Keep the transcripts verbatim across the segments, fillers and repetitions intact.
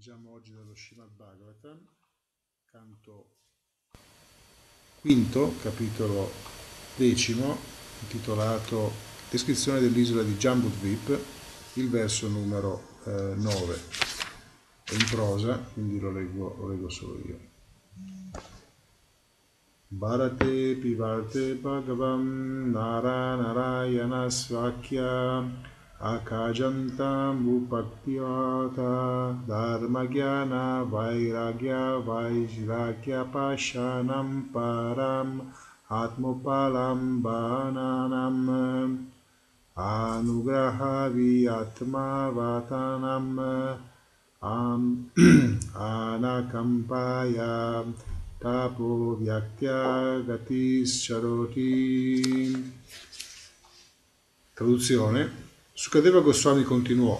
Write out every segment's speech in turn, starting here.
Leggiamo oggi dallo Srimad Bhagavatam, canto quinto, capitolo decimo, intitolato Descrizione dell'isola di Jambudvip, il verso numero eh, nove. È in prosa, quindi lo leggo, lo leggo solo io. Bharate pivarte bhagavam nara narayana svakya akajantam upatyata dharmagyana vairagya vairagya pashanam param atmopalam bananam anugraha viatma vatanam am anakampaya tapo vyaktya gatis charoti. Traduzione. Sukadeva Goswami continuò: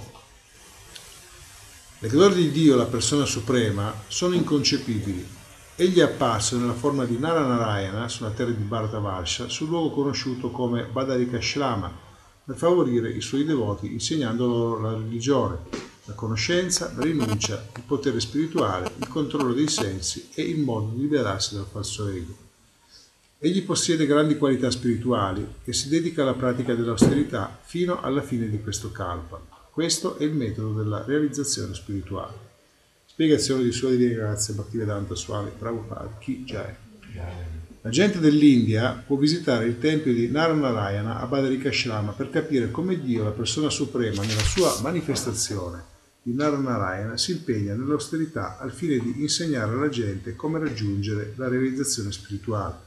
le glorie di Dio, la persona suprema, sono inconcepibili. Egli è apparso nella forma di Naranarayana sulla terra di Bharatavarsha, sul luogo conosciuto come Badarikashrama, per favorire i suoi devoti insegnando loro la religione, la conoscenza, la rinuncia, il potere spirituale, il controllo dei sensi e il modo di liberarsi dal falso ego. Egli possiede grandi qualità spirituali e si dedica alla pratica dell'austerità fino alla fine di questo kalpa. Questo è il metodo della realizzazione spirituale. Spiegazione di Sua Divina Grazia Bhaktivedanta Swami Prabhupada Ki Jai. La gente dell'India può visitare il tempio di Naranarayana a Badarikashrama per capire come Dio, la persona suprema, nella sua manifestazione di Naranarayana si impegna nell'austerità al fine di insegnare alla gente come raggiungere la realizzazione spirituale.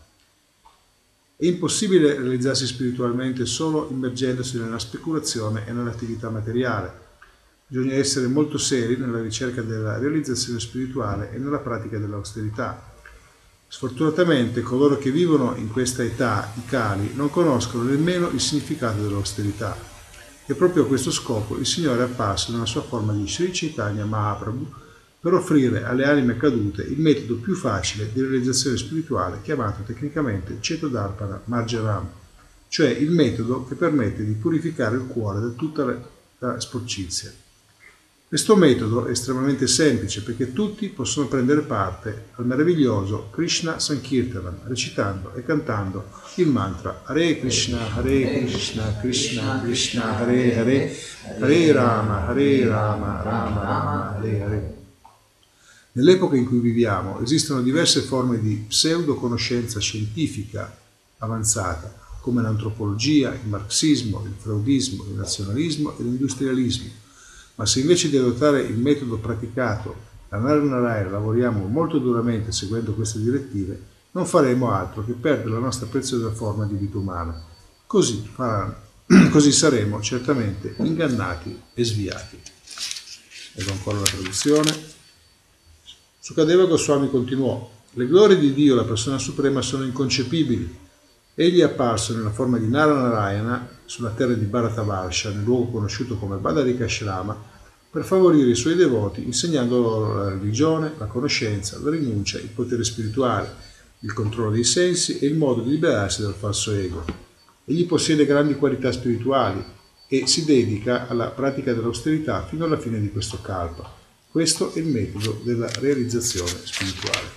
È impossibile realizzarsi spiritualmente solo immergendosi nella speculazione e nell'attività materiale. Bisogna essere molto seri nella ricerca della realizzazione spirituale e nella pratica dell'austerità. Sfortunatamente coloro che vivono in questa età, i Kali, non conoscono nemmeno il significato dell'austerità. E proprio a questo scopo il Signore è apparso nella sua forma di Sri Chaitanya Mahaprabhu per offrire alle anime cadute il metodo più facile di realizzazione spirituale chiamato tecnicamente Cetodarpana Marjaram, cioè il metodo che permette di purificare il cuore da tutta la sporcizia. Questo metodo è estremamente semplice perché tutti possono prendere parte al meraviglioso Krishna Sankirtanam recitando e cantando il mantra Hare Krishna, Hare Krishna, Krishna Krishna, Hare Hare, Hare Rama, Hare Rama, Rama Rama, Hare Hare. Nell'epoca in cui viviamo esistono diverse forme di pseudo-conoscenza scientifica avanzata, come l'antropologia, il marxismo, il freudismo, il nazionalismo e l'industrialismo. Ma se invece di adottare il metodo praticato da Naranarayana lavoriamo molto duramente seguendo queste direttive, non faremo altro che perdere la nostra preziosa forma di vita umana. Così, così saremo certamente ingannati e sviati. Ecco ancora la traduzione. Sukadeva Goswami continuò: le glorie di Dio, la persona suprema, sono inconcepibili. Egli è apparso nella forma di Naranarayana sulla terra di Bharatavarsha, nel luogo conosciuto come Badarikashrama, per favorire i suoi devoti insegnando loro la religione, la conoscenza, la rinuncia, il potere spirituale, il controllo dei sensi e il modo di liberarsi dal falso ego. Egli possiede grandi qualità spirituali e si dedica alla pratica dell'austerità fino alla fine di questo kalpa. Questo è il metodo della realizzazione spirituale.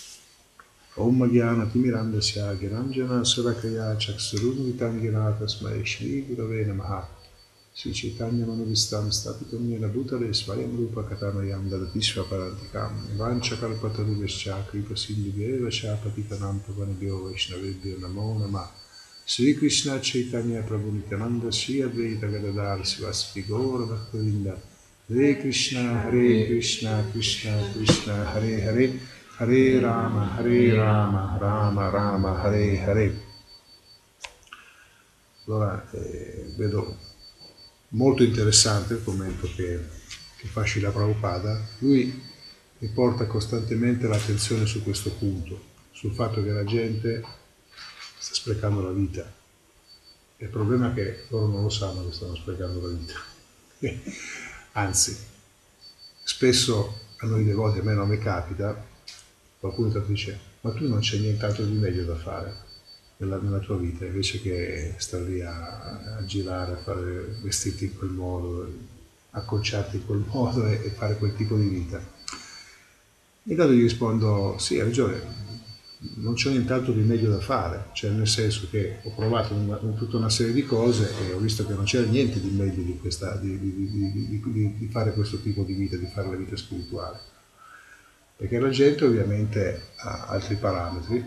Om Gyana Timirandasya Gyananjana Surakaya Chaksurunvitam Gyana Tasmai Shri Gurave Namaha Sri Chaitanya Manovistam Stapitam Yena Bhutale Svayam Rupa Katamayam Dadatisva Parantikam Vancha Kalpatarubhascha Kripa Sindhubhyeva Patitanam Pavanebhyo Vaishnavebhyo Namo Namah Sri Krishna Chaitanya Prabhu Nityananda Sri Advaita Gadadhar Sivasati Gaura Bhaktavinda Hare Krishna, Hare Krishna, Krishna Krishna, Hare Hare, Hare Rama, Hare Rama, Rama Rama, Hare Hare. Allora, eh, vedo molto interessante il commento che, che fa Srila Prabhupada. Lui riporta costantemente l'attenzione su questo punto, sul fatto che la gente sta sprecando la vita. Il problema è che loro non lo sanno che stanno sprecando la vita. Anzi, spesso a noi devoti, a me non mi capita, qualcuno dice: ma tu non c'è nient'altro di meglio da fare nella, nella tua vita, invece che stare lì a, a girare, a fare vestiti in quel modo. acconciarti in quel modo e, e fare quel tipo di vita. Intanto gli rispondo, sì, hai ragione, non c'è nient'altro di meglio da fare, cioè nel senso che ho provato una, tutta una serie di cose e ho visto che non c'era niente di meglio di, questa, di, di, di, di, di fare questo tipo di vita, di fare la vita spirituale. Perché la gente ovviamente ha altri parametri,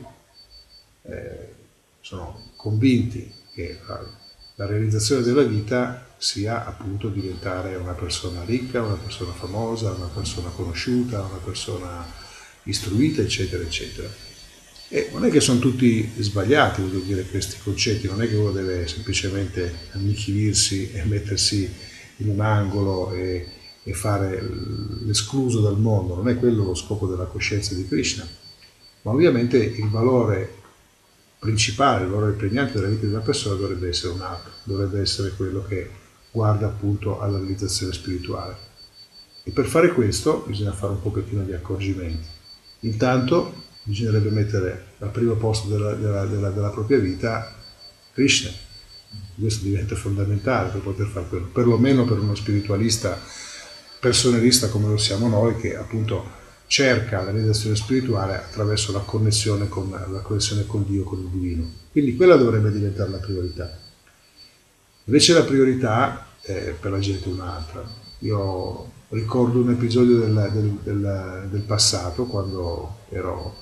eh, sono convinti che la, la realizzazione della vita sia appunto diventare una persona ricca, una persona famosa, una persona conosciuta, una persona istruita, eccetera, eccetera. E non è che sono tutti sbagliati, voglio dire, questi concetti, non è che uno deve semplicemente annichilirsi e mettersi in un angolo e, e fare l'escluso dal mondo, non è quello lo scopo della coscienza di Krishna, ma ovviamente il valore principale, il valore pregnante della vita di una persona dovrebbe essere un altro, dovrebbe essere quello che guarda appunto alla realizzazione spirituale. E per fare questo bisogna fare un pochettino di accorgimenti. Intanto bisognerebbe mettere al primo posto della, della, della, della propria vita Krishna. Questo diventa fondamentale per poter fare quello, perlomeno per uno spiritualista personalista come lo siamo noi, che appunto cerca la realizzazione spirituale attraverso la connessione con, la connessione con Dio, con il divino. Quindi quella dovrebbe diventare la priorità. Invece la priorità eh, per la gente è un'altra. Io ricordo un episodio del, del, del, del passato, quando ero,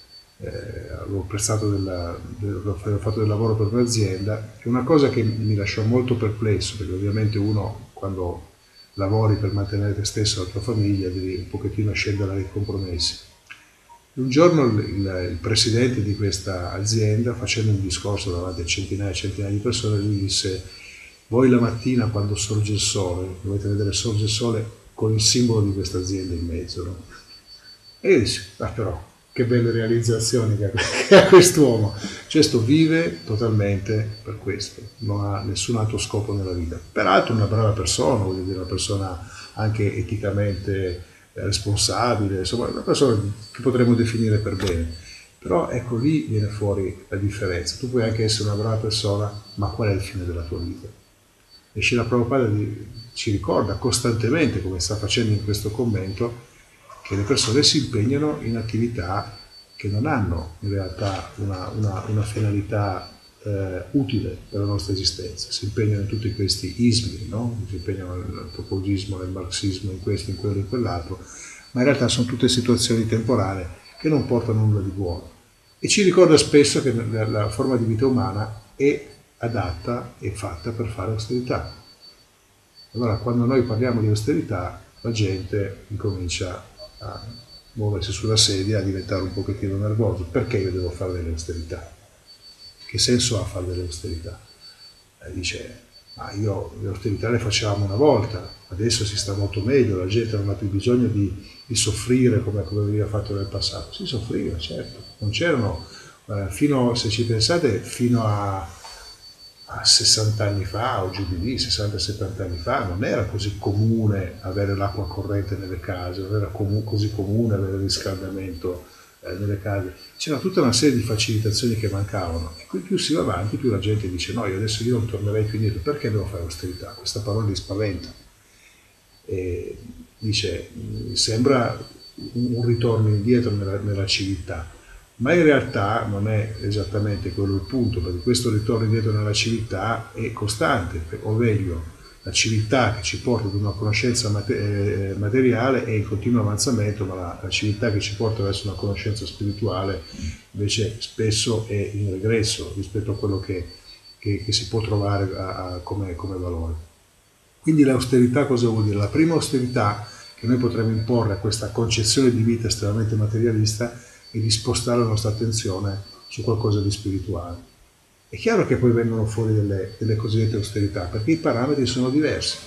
eh, avevo prestato della, del, avevo fatto del lavoro per un'azienda, e una cosa che mi lasciò molto perplesso, perché ovviamente uno quando lavori per mantenere te stesso e la tua famiglia devi un pochettino scendere ai compromessi. Un giorno il, il, il presidente di questa azienda, facendo un discorso davanti a centinaia e centinaia di persone, lui disse: voi la mattina quando sorge il sole, dovete vedere sorge il sole con il simbolo di questa azienda in mezzo, no? E io dissi, ah però, che belle realizzazioni che ha, che ha quest'uomo. Cioè, sto vive totalmente per questo, non ha nessun altro scopo nella vita. Peraltro una brava persona, voglio dire, una persona anche eticamente responsabile, insomma, una persona che potremmo definire per bene. Però ecco, lì viene fuori la differenza. Tu puoi anche essere una brava persona, ma qual è il fine della tua vita? E Srila Prabhupada ci ricorda costantemente, come sta facendo in questo commento, che le persone si impegnano in attività che non hanno in realtà una, una, una finalità eh, utile per la nostra esistenza. Si impegnano in tutti questi ismi, no? Si impegnano nell'antropogismo, nel marxismo, in questo, in quello, in quell'altro, ma in realtà sono tutte situazioni temporanee che non portano nulla di buono. E ci ricorda spesso che la, la forma di vita umana è adatta e fatta per fare austerità. Allora, quando noi parliamo di austerità, la gente incomincia a muoversi sulla sedia, a diventare un pochettino nervoso. Perché io devo fare delle austerità? Che senso ha fare delle austerità? E dice, ma io le austerità le facevamo una volta, adesso si sta molto meglio, la gente non ha più bisogno di, di soffrire come, come veniva fatto nel passato. Si soffriva, certo, non c'erano, eh, fino, se ci pensate, fino a a sessanta anni fa o giù di lì, sessanta settanta anni fa, non era così comune avere l'acqua corrente nelle case, non era comu- così comune avere il riscaldamento eh, nelle case. C'era tutta una serie di facilitazioni che mancavano, e qui più si va avanti più la gente dice no, io adesso io non tornerei più indietro, perché devo fare austerità? Questa parola li spaventa. E dice, mi sembra un ritorno indietro nella, nella civiltà. Ma in realtà non è esattamente quello il punto, perché questo ritorno indietro nella civiltà è costante, o meglio, la civiltà che ci porta ad una conoscenza materiale è in continuo avanzamento, ma la, la civiltà che ci porta verso una conoscenza spirituale invece spesso è in regresso rispetto a quello che, che, che si può trovare a, a, come, come valore. Quindi l'austerità cosa vuol dire? La prima austerità che noi potremmo imporre a questa concezione di vita estremamente materialista e di spostare la nostra attenzione su qualcosa di spirituale. È chiaro che poi vengono fuori delle, delle cosiddette austerità, perché i parametri sono diversi.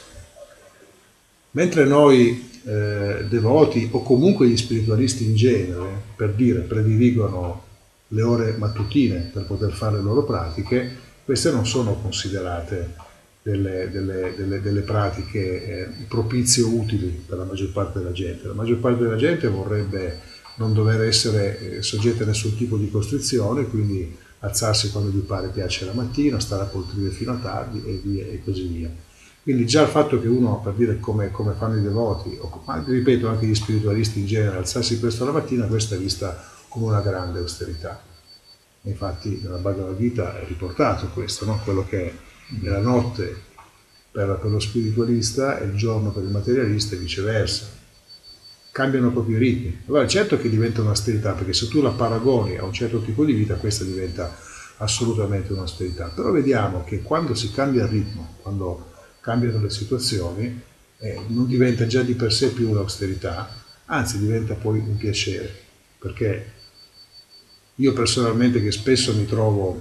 Mentre noi eh, devoti, o comunque gli spiritualisti in genere, per dire, prediligono le ore mattutine per poter fare le loro pratiche, queste non sono considerate delle, delle, delle, delle pratiche eh, propizie o utili per la maggior parte della gente. La maggior parte della gente vorrebbe non dover essere soggetta a nessun tipo di costrizione, quindi alzarsi quando gli pare piace la mattina, stare a poltrire fino a tardi e, via, e così via. Quindi già il fatto che uno, per dire come, come fanno i devoti, o, ma ripeto anche gli spiritualisti in genere, alzarsi presto la mattina, questa è vista come una grande austerità. Infatti nella Bhagavad Gita è riportato questo, no? Quello che è la notte per, per lo spiritualista e il giorno per il materialista e viceversa. Cambiano proprio i ritmi. Allora certo che diventa un'austerità, perché se tu la paragoni a un certo tipo di vita, questa diventa assolutamente un'austerità. Però vediamo che quando si cambia il ritmo, quando cambiano le situazioni, eh, non diventa già di per sé più un'austerità, anzi diventa poi un piacere, perché io personalmente, che spesso mi trovo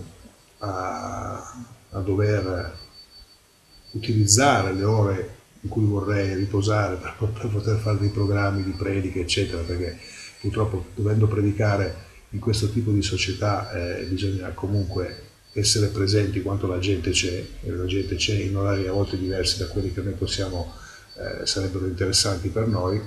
a, a dover utilizzare le ore in cui vorrei riposare per, per poter fare dei programmi di prediche, eccetera, perché purtroppo dovendo predicare in questo tipo di società eh, bisogna comunque essere presenti quanto la gente c'è, e la gente c'è in orari a volte diversi da quelli che noi possiamo, eh, sarebbero interessanti per noi.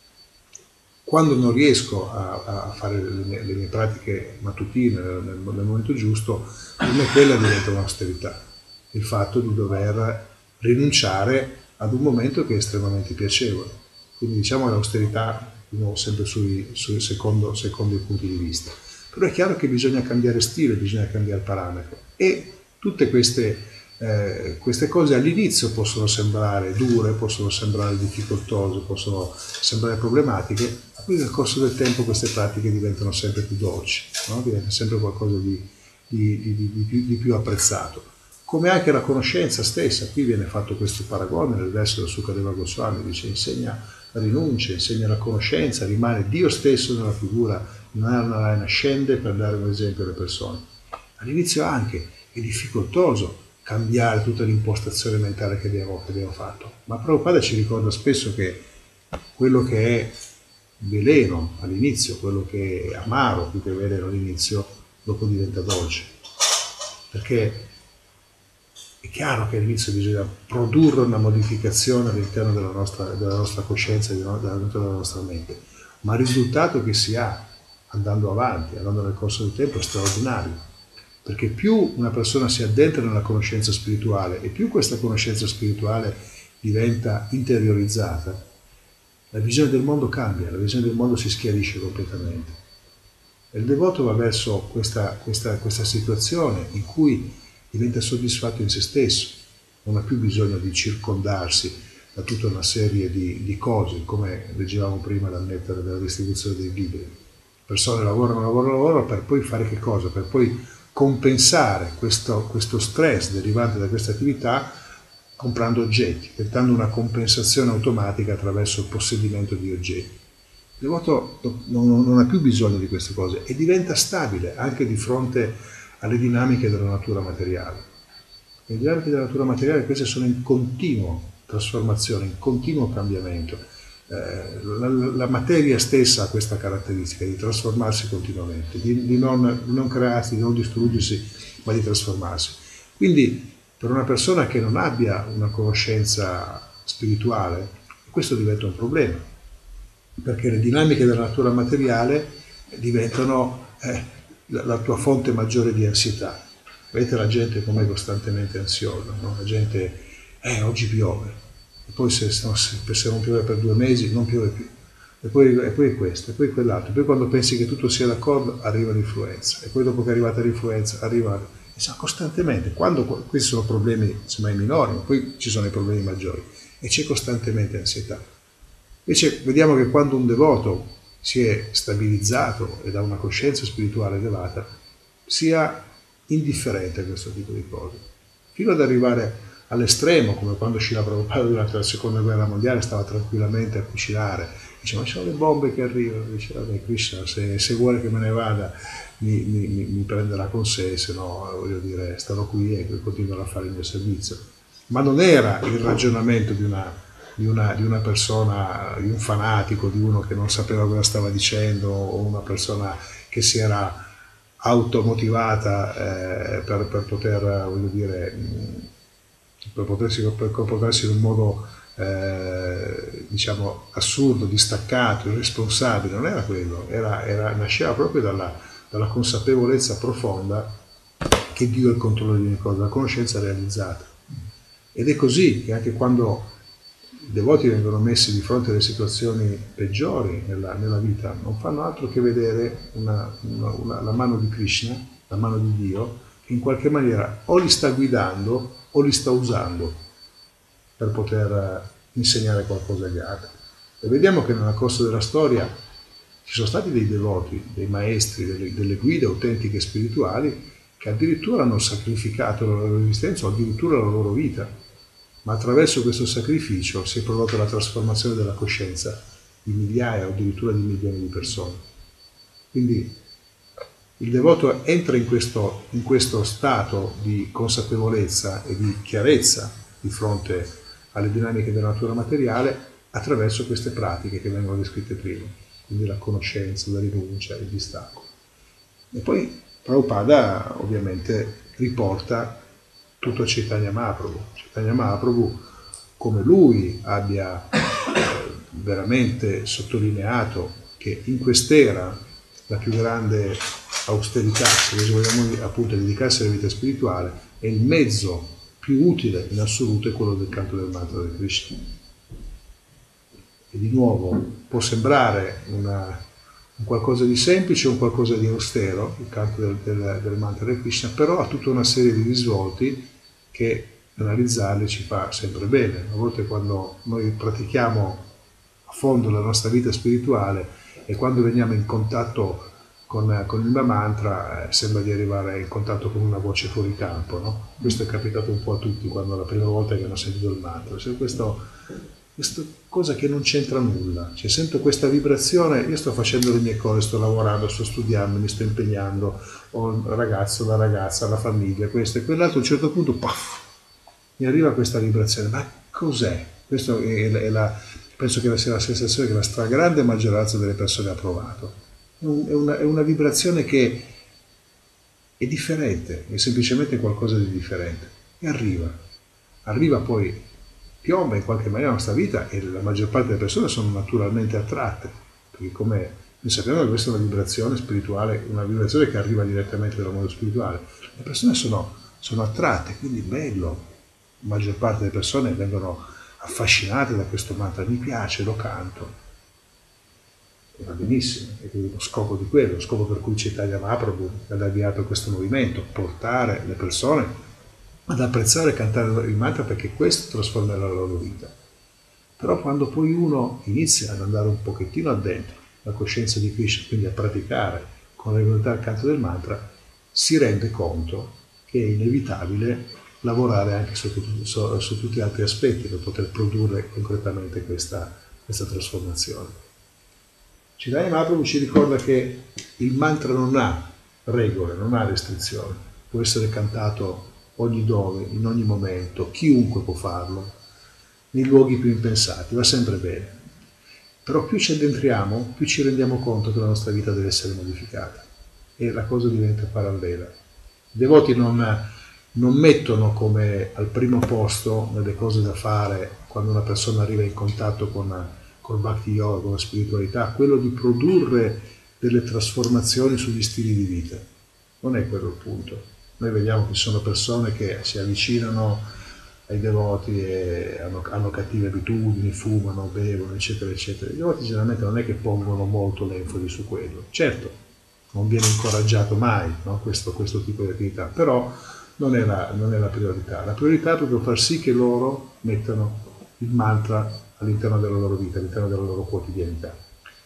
Quando non riesco a, a fare le mie, le mie pratiche mattutine nel, nel momento giusto, per me quella diventa un'austerità, il fatto di dover rinunciare ad un momento che è estremamente piacevole. Quindi diciamo l'austerità sempre sui, sui secondo, secondo i punti di vista. Però è chiaro che bisogna cambiare stile, bisogna cambiare parametro, e tutte queste, eh, queste cose all'inizio possono sembrare dure, possono sembrare difficoltose, possono sembrare problematiche, ma poi nel corso del tempo queste pratiche diventano sempre più dolci, no? Diventa sempre qualcosa di, di, di, di, di, più, di più apprezzato. Come anche la conoscenza stessa, qui viene fatto questo paragone nel verso del Sukadeva Goswami, dice insegna la rinuncia, insegna la conoscenza, rimane Dio stesso nella figura di Narayana, scende per dare un esempio alle persone. All'inizio anche è difficoltoso cambiare tutta l'impostazione mentale che abbiamo, che abbiamo fatto, ma Prabhupada ci ricorda spesso che quello che è veleno all'inizio, quello che è amaro più che veleno all'inizio, dopo diventa dolce, perché è chiaro che all'inizio bisogna produrre una modificazione all'interno della nostra, della nostra coscienza e all'interno della nostra mente, ma il risultato che si ha andando avanti, andando nel corso del tempo, è straordinario, perché più una persona si addentra nella conoscenza spirituale e più questa conoscenza spirituale diventa interiorizzata, la visione del mondo cambia, la visione del mondo si schiarisce completamente. E il devoto va verso questa, questa, questa situazione in cui diventa soddisfatto in se stesso, non ha più bisogno di circondarsi da tutta una serie di, di cose, come leggevamo prima dal mettere della distribuzione dei libri. Le persone lavorano, lavorano, lavorano per poi fare che cosa? Per poi compensare questo, questo stress derivante da questa attività comprando oggetti, tentando una compensazione automatica attraverso il possedimento di oggetti. Il devoto non, non ha più bisogno di queste cose e diventa stabile anche di fronte alle dinamiche della natura materiale. Le dinamiche della natura materiale, queste sono in continua trasformazione, in continuo cambiamento. Eh, la, la materia stessa ha questa caratteristica di trasformarsi continuamente, di, di, non, di non crearsi, di non distruggersi, ma di trasformarsi. Quindi per una persona che non abbia una conoscenza spirituale, questo diventa un problema, perché le dinamiche della natura materiale diventano eh, la, la tua fonte maggiore di ansietà. Vedete la gente com'è costantemente ansiosa, no? La gente, eh, oggi piove, e poi se, no, se, se non piove per due mesi non piove più, e poi, e poi questo, e poi quell'altro, e poi quando pensi che tutto sia d'accordo arriva l'influenza, e poi dopo che è arrivata l'influenza arriva, e sa, costantemente, quando questi sono problemi semmai minori, ma poi ci sono i problemi maggiori, e c'è costantemente ansietà. Invece vediamo che quando un devoto si è stabilizzato ed ha una coscienza spirituale elevata, sia indifferente a questo tipo di cose, fino ad arrivare all'estremo, come quando Srila Prabhupada durante la seconda guerra mondiale stava tranquillamente a cucinare, diceva ma ci sono le bombe che arrivano, diceva vabbè Krishna, se, se vuole che me ne vada mi, mi, mi prenderà con sé, se no voglio dire starò qui e continuerò a fare il mio servizio. Ma non era il ragionamento di una Di una, di una persona, di un fanatico, di uno che non sapeva cosa stava dicendo, o una persona che si era automotivata eh, per, per poter, voglio dire, per potersi per comportarsi in un modo eh, diciamo assurdo, distaccato, irresponsabile. Non era quello, era, era, nasceva proprio dalla, dalla consapevolezza profonda che Dio è il controllo di ogni cosa, la conoscenza realizzata. Ed è così che anche quando i devoti vengono messi di fronte alle situazioni peggiori nella, nella vita, non fanno altro che vedere una, una, una, la mano di Krishna, la mano di Dio, che in qualche maniera o li sta guidando o li sta usando per poter insegnare qualcosa agli altri. E vediamo che nel corso della storia ci sono stati dei devoti, dei maestri, delle, delle guide autentiche spirituali che addirittura hanno sacrificato la loro esistenza o addirittura la loro vita, ma attraverso questo sacrificio si è prodotta la trasformazione della coscienza di migliaia o addirittura di milioni di persone. Quindi il devoto entra in questo, in questo stato di consapevolezza e di chiarezza di fronte alle dinamiche della natura materiale attraverso queste pratiche che vengono descritte prima, quindi la conoscenza, la rinuncia, il distacco. E poi Prabhupada ovviamente riporta tutto a Chaitanya Mahaprabhu. Chaitanya Mahaprabhu, come lui abbia veramente sottolineato che in quest'era la più grande austerità, se vogliamo appunto dedicarsi alla vita spirituale, è il mezzo più utile in assoluto, è quello del canto del mantra di Krishna. E di nuovo può sembrare una, un qualcosa di semplice, un qualcosa di austero, il canto del, del, del mantra di Krishna, però ha tutta una serie di risvolti che analizzarli ci fa sempre bene. A volte quando noi pratichiamo a fondo la nostra vita spirituale e quando veniamo in contatto con, con il mantra eh, sembra di arrivare in contatto con una voce fuori campo, no? Questo è capitato un po' a tutti quando la prima volta che hanno sentito il mantra. Cioè questo, questa cosa che non c'entra nulla, cioè sento questa vibrazione, io sto facendo le mie cose, sto lavorando, sto studiando, mi sto impegnando, ho il ragazzo, la ragazza, la famiglia, questo e quell'altro, a un certo punto puff, mi arriva questa vibrazione, ma cos'è? Questo è, è la, penso che sia la sensazione che la stragrande maggioranza delle persone ha provato. È, un, è, una, è una vibrazione che è differente, è semplicemente qualcosa di differente e arriva, arriva poi, piomba in qualche maniera la nostra vita e la maggior parte delle persone sono naturalmente attratte, perché come noi sappiamo che questa è una vibrazione spirituale, una vibrazione che arriva direttamente dal mondo spirituale, le persone sono, sono attratte, quindi bello, la maggior parte delle persone vengono affascinate da questo mantra, mi piace, lo canto, e va benissimo, è lo scopo di quello, lo scopo per cui Chaitanya Mahaprabhu ha avviato questo movimento, portare le persone ad apprezzare e cantare il mantra perché questo trasformerà la loro vita. Però quando poi uno inizia ad andare un pochettino addentro la coscienza di Krishna, quindi a praticare con regolarità il canto del mantra, si rende conto che è inevitabile lavorare anche su, su, su tutti gli altri aspetti per poter produrre concretamente questa, questa trasformazione. Chaitanya Mahaprabhu ci ricorda che il mantra non ha regole, non ha restrizioni, può essere cantato ogni dove, in ogni momento, chiunque può farlo, nei luoghi più impensati, va sempre bene. Però più ci addentriamo, più ci rendiamo conto che la nostra vita deve essere modificata e la cosa diventa parallela. I devoti non, non mettono come al primo posto nelle cose da fare quando una persona arriva in contatto con, con Bhakti Yoga, con la spiritualità, quello di produrre delle trasformazioni sugli stili di vita. Non è quello il punto. Noi vediamo che ci sono persone che si avvicinano ai devoti e hanno, hanno cattive abitudini, fumano, bevono, eccetera, eccetera. I devoti generalmente non è che pongono molto l'enfasi su quello. Certo, non viene incoraggiato mai, no, questo, questo tipo di attività, però non è, la, non è la priorità. La priorità è proprio far sì che loro mettano il mantra all'interno della loro vita, all'interno della loro quotidianità.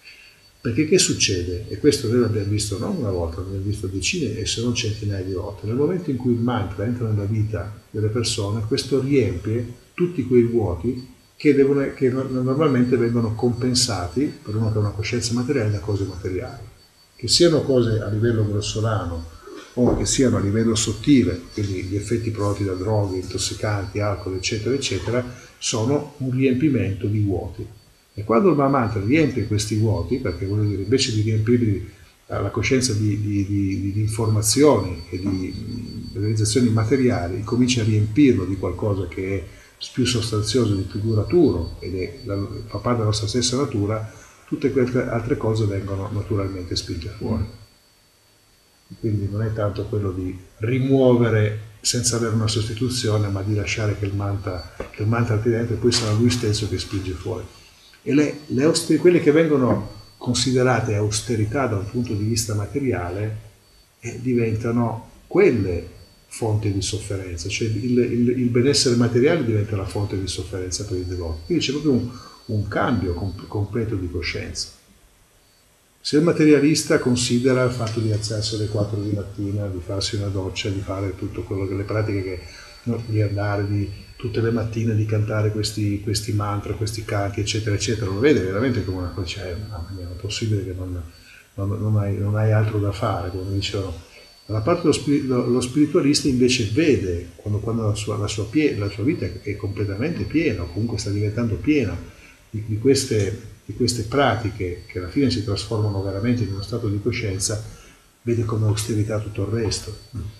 Perché che succede? E questo noi l'abbiamo visto non una volta, l'abbiamo visto decine e se non centinaia di volte. Nel momento in cui il mantra entra nella vita delle persone, questo riempie tutti quei vuoti che, devono, che normalmente vengono compensati, per uno che ha una coscienza materiale, da cose materiali. Che siano cose a livello grossolano o che siano a livello sottile, quindi gli effetti prodotti da droghe, intossicanti, alcol, eccetera, eccetera, sono un riempimento di vuoti. E quando il mantra riempie questi vuoti, perché vuol dire, invece di riempirli la coscienza di, di, di, di informazioni e di realizzazioni materiali, comincia a riempirlo di qualcosa che è più sostanzioso, di più duraturo ed è, fa parte della nostra stessa natura, tutte queste altre cose vengono naturalmente spinte fuori. quindi non è tanto quello di rimuovere senza avere una sostituzione, ma di lasciare che il mantra, che il mantra ti dentro e poi sarà lui stesso che spinge fuori. E le, le auster- quelle che vengono considerate austerità da un punto di vista materiale eh, diventano quelle fonte di sofferenza, cioè il, il, il benessere materiale diventa la fonte di sofferenza per il devoto. Quindi c'è proprio un, un cambio com- completo di coscienza. Se il materialista considera il fatto di alzarsi alle quattro di mattina, di farsi una doccia, di fare tutto quello che le pratiche che no, di andare di, tutte le mattine, di cantare questi, questi mantra, questi canti, eccetera, eccetera, lo vede veramente come una cosa, cioè, no, è possibile che non, non, non, hai, non hai altro da fare, come dicevano. Dalla parte dello spirito, lo spiritualista invece vede, quando, quando la, sua, la, sua pie, la sua vita è completamente piena, o comunque sta diventando piena di, di queste di queste pratiche che alla fine si trasformano veramente in uno stato di coscienza, vede come austerità tutto il resto.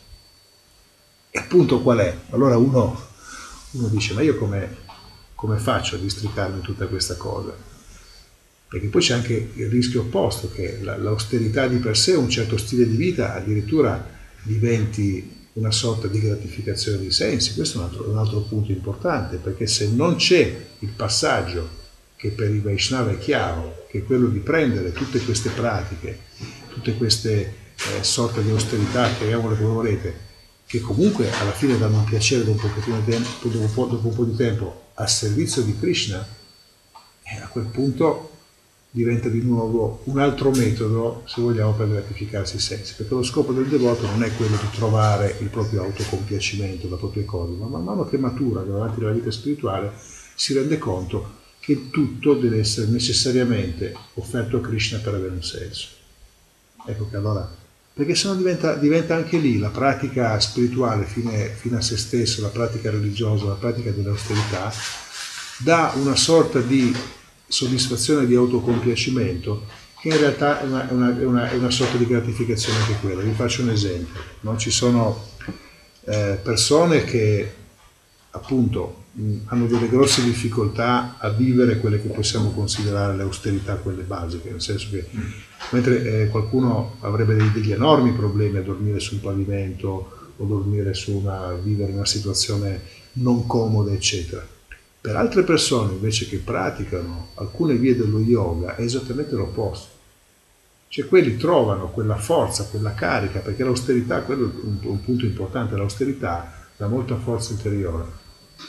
E appunto qual è? Allora uno, uno dice, ma io come, come faccio a districarmi tutta questa cosa? Perché poi c'è anche il rischio opposto, che l'austerità di per sé, un certo stile di vita, addirittura diventi una sorta di gratificazione dei sensi. Questo è un altro, un altro punto importante, perché se non c'è il passaggio che per i Vaishnava è chiaro, che è quello di prendere tutte queste pratiche, tutte queste eh, sorte di austerità, chiamiamole come volete, che comunque alla fine danno un piacere dopo un pochettino di tempo, dopo un po', dopo un po' di tempo al servizio di Krishna, e a quel punto diventa di nuovo un altro metodo, se vogliamo, per gratificarsi i sensi, perché lo scopo del devoto non è quello di trovare il proprio autocompiacimento, la propria cosa, ma man mano che matura, che va avanti nella vita spirituale, si rende conto che tutto deve essere necessariamente offerto a Krishna per avere un senso. Ecco che allora, perché sennò diventa, diventa anche lì la pratica spirituale fine, fine a se stesso, la pratica religiosa, la pratica dell'austerità, dà una sorta di soddisfazione, di autocompiacimento, che in realtà è una, è una, è una, è una sorta di gratificazione anche quella. Vi faccio un esempio. No? Ci sono eh, persone che appunto mh, hanno delle grosse difficoltà a vivere quelle che possiamo considerare le austerità, quelle basiche, nel senso che mentre eh, qualcuno avrebbe dei, degli enormi problemi a dormire sul pavimento o dormire su una, vivere in una situazione non comoda, eccetera. Per altre persone invece che praticano alcune vie dello yoga è esattamente l'opposto. Cioè quelli trovano quella forza, quella carica, perché l'austerità, quello è un, un punto importante, l'austerità dà molta forza interiore.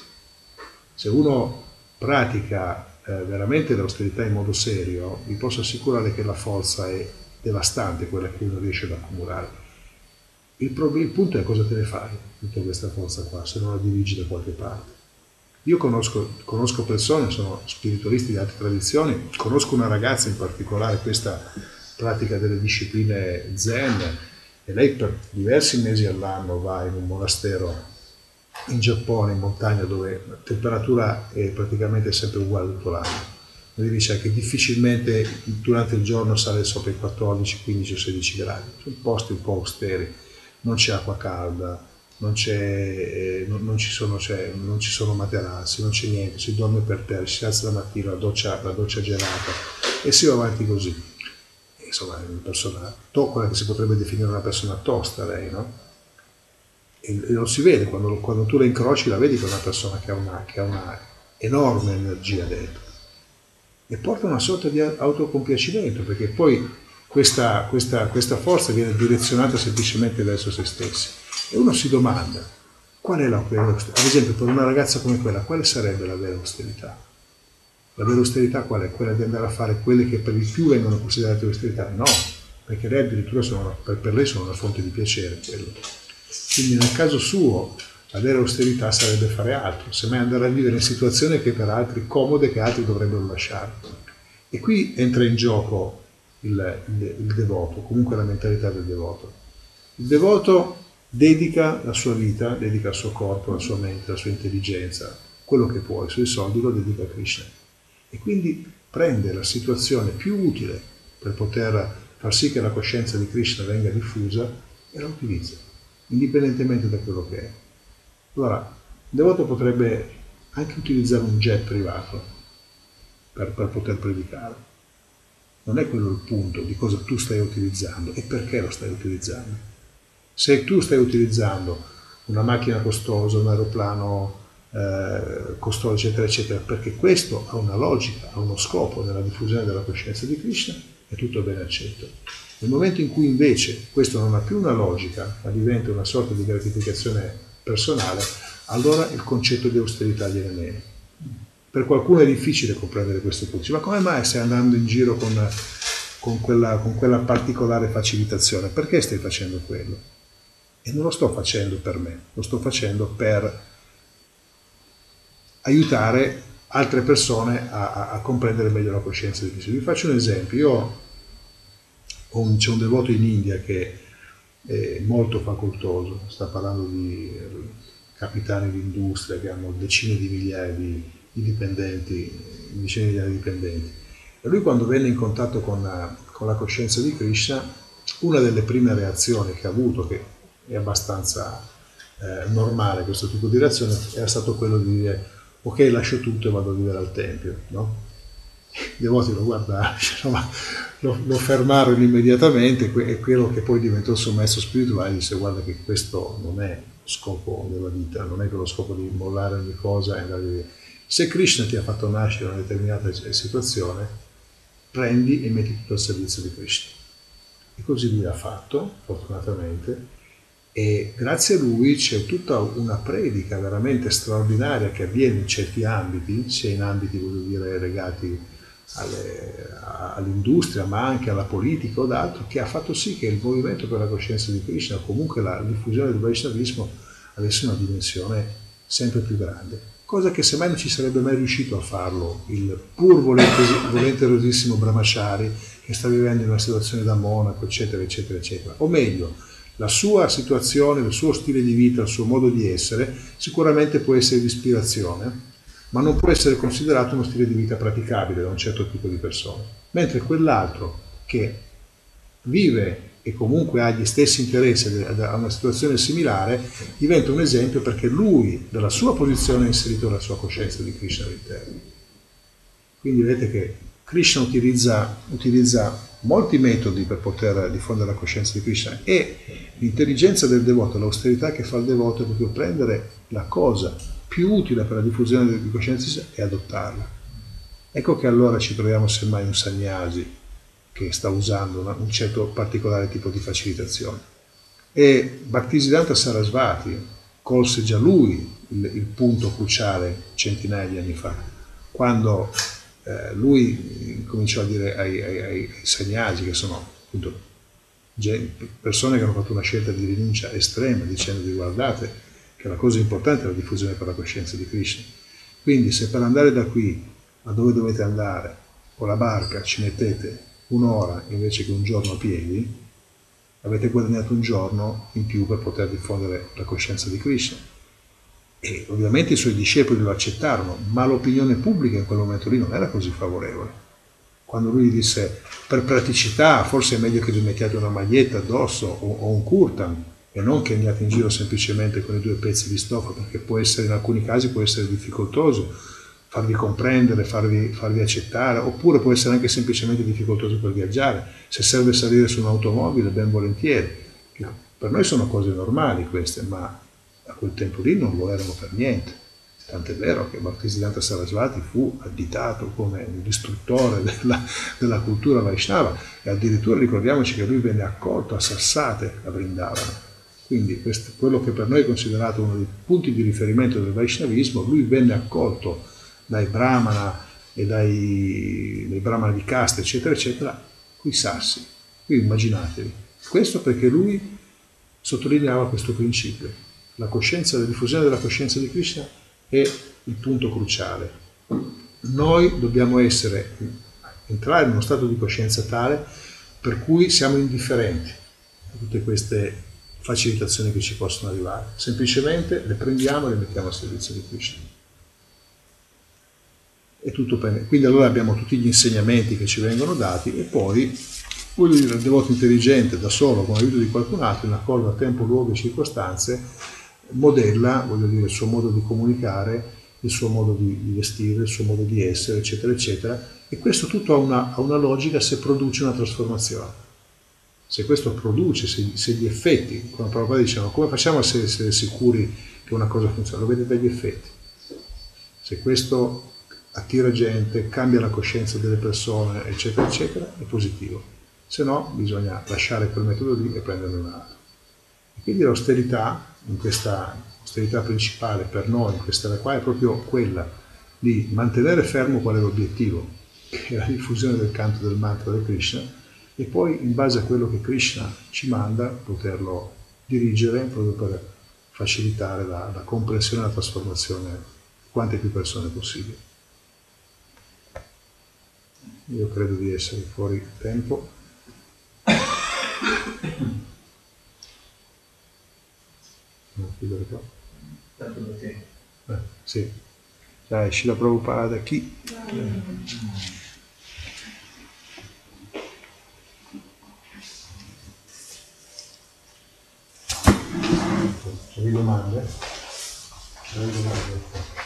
Se uno pratica eh, veramente l'austerità in modo serio, vi posso assicurare che la forza è devastante, quella che uno riesce ad accumulare. Il, problema, il punto è cosa te ne fai di tutta questa forza qua, se non la dirigi da qualche parte. Io conosco, conosco persone, sono spiritualisti di altre tradizioni, conosco una ragazza in particolare, questa pratica delle discipline zen, e lei per diversi mesi all'anno va in un monastero in Giappone, in montagna, dove la temperatura è praticamente sempre uguale tutto l'anno. Mi dice che difficilmente durante il giorno sale sopra i quattordici, quindici o sedici gradi. Sono posti un po' austeri, non c'è acqua calda, non, c'è, eh, non, non, ci sono, cioè, non ci sono materassi, non c'è niente, si dorme per terra, si alza la mattina, la doccia, la doccia gelata e si va avanti così. E, insomma, è una persona, quella che si potrebbe definire una persona tosta lei, no? E lo si vede, quando, quando tu la incroci la vedi che è una persona che ha una, che ha una enorme energia dentro e porta una sorta di autocompiacimento, perché poi questa, questa, questa forza viene direzionata semplicemente verso se stessi e uno si domanda qual è la vera austerità. Ad esempio per una ragazza come quella, quale sarebbe la vera austerità? La vera austerità qual è? Quella di andare a fare quelle che per il più vengono considerate austerità? No, perché lei addirittura sono, per, per lei sono una fonte di piacere quello. Quindi nel caso suo la vera austerità sarebbe fare altro, semmai andare a vivere in situazioni che per altri comode, che altri dovrebbero lasciare. E qui entra in gioco il, il, il devoto, comunque la mentalità del devoto. Il devoto dedica la sua vita, dedica il suo corpo, la sua mente, la sua intelligenza, quello che può, i suoi soldi lo dedica a Krishna. E quindi prende la situazione più utile per poter far sì che la coscienza di Krishna venga diffusa e la utilizza, indipendentemente da quello che è. Allora, il devoto potrebbe anche utilizzare un jet privato per, per poter predicare. Non è quello il punto di cosa tu stai utilizzando e perché lo stai utilizzando. Se tu stai utilizzando una macchina costosa, un aeroplano eh, costoso, eccetera, eccetera, perché questo ha una logica, ha uno scopo nella diffusione della coscienza di Krishna, è tutto ben accetto. Nel momento in cui invece questo non ha più una logica, ma diventa una sorta di gratificazione personale, allora il concetto di austerità viene meno. Per qualcuno è difficile comprendere questo punto, ma come mai stai andando in giro con, con, quella, con quella particolare facilitazione? Perché stai facendo quello? E non lo sto facendo per me, lo sto facendo per aiutare altre persone a, a, a comprendere meglio la coscienza di Krishna. Vi faccio un esempio. Io ho un, c'è un devoto in India che è molto facoltoso, sta parlando di capitani di industria che hanno decine di migliaia di, di dipendenti, decine di migliaia di dipendenti. E lui, quando venne in contatto con la, con la coscienza di Krishna, una delle prime reazioni che ha avuto, che è abbastanza eh, normale questo tipo di reazione, era stato quello di dire: ok, lascio tutto e vado a vivere al tempio, no? I devoti lo guardarono, lo, lo fermarono immediatamente, e quello che poi diventò il suo maestro spirituale disse: guarda che questo non è lo scopo della vita, non è che lo scopo di mollare ogni cosa e andare via. Se Krishna ti ha fatto nascere in una determinata situazione, prendi e metti tutto al servizio di Krishna. E così lui ha fatto, fortunatamente, e grazie a lui c'è tutta una predica veramente straordinaria che avviene in certi ambiti, sia in ambiti, voglio dire, legati alle, all'industria, ma anche alla politica o d'altro, che ha fatto sì che il movimento per la coscienza di Krishna, o comunque la diffusione del Vaishnavismo, avesse una dimensione sempre più grande, cosa che semmai non ci sarebbe mai riuscito a farlo il pur volenterosissimo Brahmachari, che sta vivendo in una situazione da monaco, eccetera, eccetera, eccetera. O meglio, la sua situazione, il suo stile di vita, il suo modo di essere sicuramente può essere di ispirazione, ma non può essere considerato uno stile di vita praticabile da un certo tipo di persone. Mentre quell'altro che vive e comunque ha gli stessi interessi a una situazione similare diventa un esempio, perché lui, dalla sua posizione, ha inserito la sua coscienza di Krishna all'interno. Quindi vedete che Krishna utilizza, utilizza molti metodi per poter diffondere la coscienza di Krishna, e l'intelligenza del devoto, l'austerità che fa il devoto, è proprio prendere la cosa più utile per la diffusione della coscienza e adottarla. Ecco che allora ci troviamo semmai un sannyasi che sta usando una, un certo particolare tipo di facilitazione. E Bhaktisiddhanta Sarasvati colse già lui il, il punto cruciale centinaia di anni fa, quando eh, lui cominciò a dire ai, ai, ai sannyasi, che sono appunto persone che hanno fatto una scelta di rinuncia estrema, dicendo: guardate che la cosa importante è la diffusione per la coscienza di Krishna. Quindi se per andare da qui a dove dovete andare con la barca ci mettete un'ora invece che un giorno a piedi, avete guadagnato un giorno in più per poter diffondere la coscienza di Krishna. E ovviamente i suoi discepoli lo accettarono, ma l'opinione pubblica in quel momento lì non era così favorevole. Quando lui disse: per praticità forse è meglio che vi mettiate una maglietta addosso o, o un kurtan, e non che andiate in giro semplicemente con i due pezzi di stoffa, perché può essere, in alcuni casi può essere difficoltoso farvi comprendere, farvi, farvi accettare, oppure può essere anche semplicemente difficoltoso per viaggiare. Se serve salire su un'automobile, ben volentieri. Per noi sono cose normali queste, ma a quel tempo lì non lo erano per niente. Tant'è vero che Bhaktisiddhanta Sarasvati fu additato come un distruttore della, della cultura Vaishnava, e addirittura ricordiamoci che lui venne accolto a Sassate a Vrindavana. Quindi questo, quello che per noi è considerato uno dei punti di riferimento del Vaishnavismo, lui venne accolto dai Brahmana e dai, dai Brahmana di casta, eccetera, eccetera, coi sassi. Quindi immaginatevi. Questo perché lui sottolineava questo principio. La coscienza, la diffusione della coscienza di Krishna è il punto cruciale. Noi dobbiamo essere, entrare in uno stato di coscienza tale per cui siamo indifferenti a tutte queste facilitazioni che ci possono arrivare. Semplicemente le prendiamo e le mettiamo a servizio di Krishna. È tutto bene. Quindi allora abbiamo tutti gli insegnamenti che ci vengono dati, e poi, voglio dire, il devoto intelligente da solo, con l'aiuto di qualcun altro, in accordo a tempo, luogo e circostanze, modella, voglio dire, il suo modo di comunicare, il suo modo di, di vestire, il suo modo di essere, eccetera, eccetera, E questo tutto ha una, ha una logica se produce una trasformazione. Se questo produce, se, se gli effetti, come Prabhupada diceva, come facciamo a essere sicuri che una cosa funziona? Lo vedete dagli effetti. Se questo attira gente, cambia la coscienza delle persone, eccetera, eccetera, è positivo. Se no, bisogna lasciare quel metodo lì e prenderne un altro. E quindi l'austerità, in questa austerità principale per noi, in questa qua, è proprio quella di mantenere fermo qual è l'obiettivo, che è la diffusione del canto del mantra di Krishna, e poi in base a quello che Krishna ci manda poterlo dirigere proprio per facilitare la, la comprensione e la trasformazione di quante più persone possibile. Io credo di essere fuori tempo. Non chiudere qua. Eh, sì. Dai, Srila Prabhupada chi? C'è domande? C'è domande?